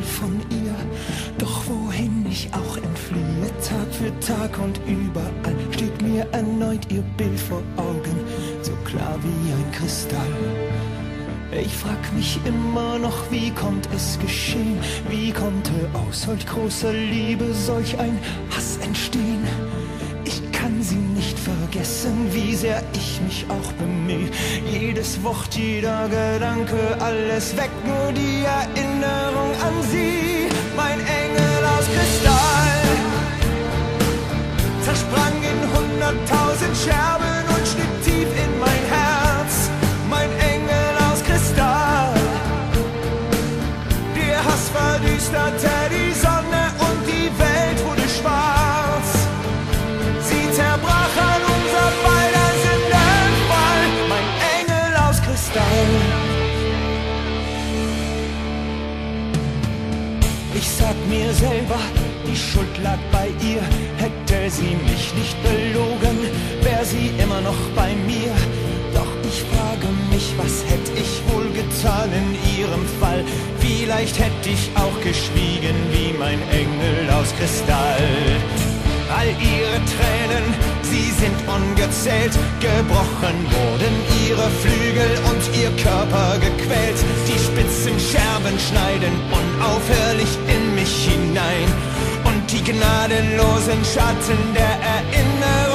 von ihr. Doch wohin ich auch entfliehe, Tag für Tag und überall, steht mir erneut ihr Bild vor Augen, so klar wie ein Kristall. Ich frag mich immer noch, wie konnte es geschehen? Wie konnte aus solch großer Liebe solch ein Hass entstehen? Ich kann sie nicht vergessen, wie sehr ich mich auch bemühe. Jedes Wort, jeder Gedanke, alles weckt nur die Erinnerung an sie. Mein Engel aus Kristall zersprang in 100.000 Scherben und schnitt tief in mein Herz. Mein Engel aus Kristall, der Hass verdüsterte die Sonne und die Welt wurde schwarz. Sie zerbrach an unser beider Sündenfall. Mein Engel aus Kristall. Ich sag mir selber, die Schuld lag bei ihr. Hätte sie mich nicht belogen, wär sie immer noch bei mir. Doch ich frage mich, was hätte ich wohl getan in ihrem Fall? Vielleicht hätte ich auch geschwiegen wie mein Engel aus Kristall. All ihre Tränen, sie sind ungezählt. Gebrochen wurden ihre Flügel und ihr Körper gequält. Die spitzen Scherben schneiden unaufhörlich in mich hinein. Und die gnadenlosen Schatten der Erinnerung